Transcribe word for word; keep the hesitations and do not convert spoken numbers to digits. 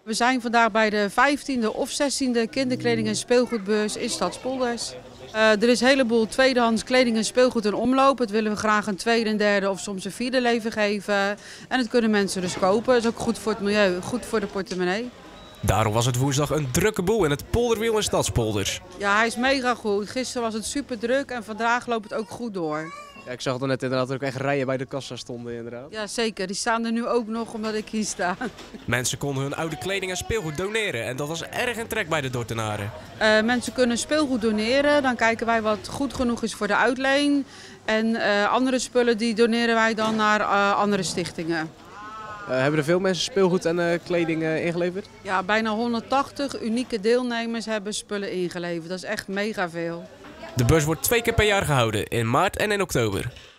We zijn vandaag bij de vijftiende of zestiende kinderkleding- en speelgoedbeurs in Stadspolders. Uh, er is een heleboel tweedehands kleding en speelgoed in omloop. Dat willen we graag een tweede, een derde of soms een vierde leven geven. En dat kunnen mensen dus kopen. Dat is ook goed voor het milieu, goed voor de portemonnee. Daarom was het woensdag een drukke boel in het Polderwiel in Stadspolders. Ja, hij is mega goed. Gisteren was het super druk en vandaag loopt het ook goed door. Ja, ik zag er net inderdaad ook echt rijen bij de kassa stonden inderdaad. Ja, zeker. Die staan er nu ook nog omdat ik hier sta. Mensen konden hun oude kleding en speelgoed doneren en dat was erg in trek bij de Dordtenaren. Uh, mensen kunnen speelgoed doneren, dan kijken wij wat goed genoeg is voor de uitleen. En uh, andere spullen die doneren wij dan naar uh, andere stichtingen. Uh, hebben er veel mensen speelgoed en uh, kleding uh, ingeleverd? Ja, bijna honderdtachtig unieke deelnemers hebben spullen ingeleverd. Dat is echt mega veel. De beurs wordt twee keer per jaar gehouden, in maart en in oktober.